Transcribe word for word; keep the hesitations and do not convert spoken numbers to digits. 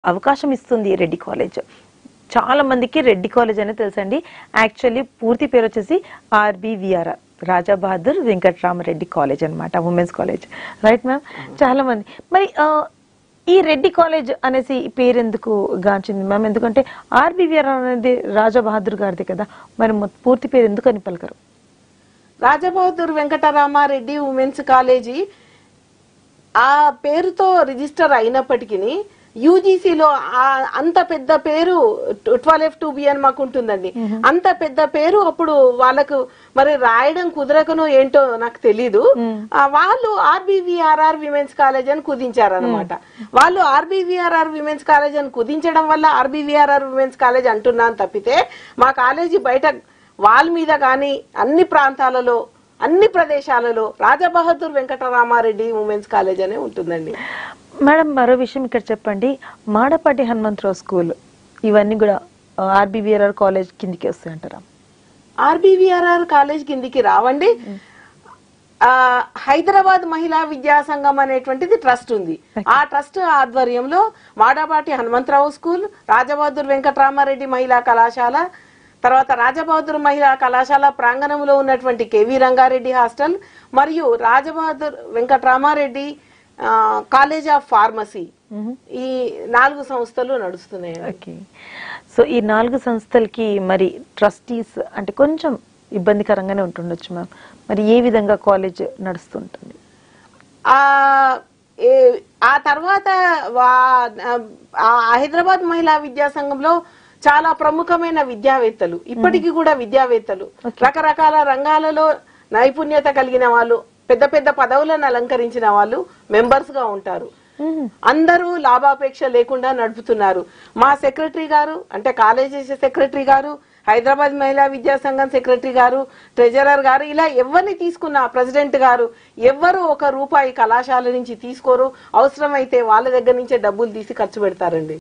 అవకాశం ఇస్తుంది రెడ్డి కాలేజ్. చాలా మందికి రెడ్డి కాలేజ్ అనేది తెలుసండి. యాక్చువల్లీ పూర్తి పేరు వచ్చేసి ఆర్బీవీఆర్ రాజా బహదూర్ వెంకటరామరెడ్డి కాలేజ్ అన్నమాట, ఉమెన్స్ కాలేజ్. Right ma'am? చాలా మంది మరి ఈ రెడ్డి కాలేజ్ అనేసి పేరు ఎందుకు గాంచింది మ్యామ్? ఎందుకంటే ఆర్బీవీఆర్ అనేది రాజా బహదూర్ గారిది కదా, మరి పూర్తి పేరు ఎందుకు అని పలకరు? రాజా బహదూర్ వెంకటరామారెడ్డి ఉమెన్స్ కాలేజీ ఆ పేరుతో రిజిస్టర్ అయినప్పటికీ యూజీసీలో అంత పెద్ద పేరు ట్వెల్వ్ ఎఫ్ టూ బి అని మాకు ఉంటుందండి. అంత పెద్ద పేరు అప్పుడు వాళ్ళకు మరి రాయడం కుదరకనో ఏంటో నాకు తెలీదు. వాళ్ళు ఆర్బీవీఆర్ఆర్ విమెన్స్ కాలేజ్ అని కుదించారు అనమాట. వాళ్ళు ఆర్బీవీఆర్ఆర్ విమెన్స్ కాలేజ్ అని కుదించడం వల్ల ఆర్బీవీఆర్ఆర్ విమెన్స్ కాలేజ్ అంటున్నాను తప్పితే మా కాలేజీ బయట వాళ్ళ మీద కానీ అన్ని ప్రాంతాలలో అన్ని ప్రదేశాలలో రాజా బహదూర్ వెంకటరామారెడ్డి ఉమెన్స్ కాలేజ్ అనే ఉంటుందండి. మేడం మరో విషయం ఇక్కడ చెప్పండి, మాడపాటి హనుమంతరావు స్కూల్ ఇవన్నీ కూడా ఆర్బీవీఆర్ఆర్ కాలేజ్ కిందికి వస్తాయి అంటారా? ఆర్బీవీఆర్ఆర్ కాలేజ్ కిందికి రావండి. ఆ హైదరాబాద్ మహిళా విద్యా సంఘం అనేటువంటిది ట్రస్ట్ ఉంది. ఆ ట్రస్ట్ ఆధ్వర్యంలో మాడపాటి హనుమంతరావు స్కూల్, రాజబహదూర్ వెంకటరామారెడ్డి మహిళా కళాశాల, తర్వాత రాజబహదూర్ మహిళా కళాశాల ప్రాంగణంలో ఉన్నటువంటి కేవీ రంగారెడ్డి హాస్టల్ మరియు Raja Bahadur Venkatarama Reddy college of pharmacy, ఈ నాలుగు సంస్థలు నడుస్తున్నాయి. ఓకే, సో ఈ నాలుగు సంస్థలకి మరి ట్రస్టీస్ అంటే కొంచెం ఇబ్బందికరంగానే ఉంటుండొచ్చు మ్యామ్. మరి ఏ విధంగా కాలేజ్ నడుస్తుంటుంది? ఆ ఆ తర్వాత హైదరాబాద్ మహిళా విద్యా సంఘంలో చాలా ప్రముఖమైన విద్యావేత్తలు, ఇప్పటికీ కూడా విద్యావేత్తలు, రకరకాల రంగాలలో నైపుణ్యత కలిగిన వాళ్ళు, పెద్ద పెద్ద పదవులను అలంకరించిన వాళ్ళు మెంబర్స్ గా ఉంటారు. అందరూ లాభాపేక్ష లేకుండా నడుపుతున్నారు. మా సెక్రటరీ గారు అంటే కాలేజీ సెక్రటరీ గారు, హైదరాబాద్ మహిళా విద్యా సంఘం సెక్రటరీ గారు, ట్రెజరర్ గారు, ఇలా ఎవరిని తీసుకున్నా ప్రెసిడెంట్ గారు ఎవ్వరు ఒక రూపాయి కళాశాల నుంచి తీసుకోరు. అవసరమైతే వాళ్ళ దగ్గర నుంచే డబ్బులు తీసి ఖర్చు పెడతారండి.